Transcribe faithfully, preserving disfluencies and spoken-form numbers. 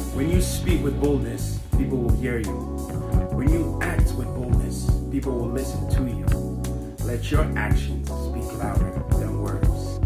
When you speak with boldness, people will hear you. When you act with boldness, people will listen to you. Let your actions speak louder than words.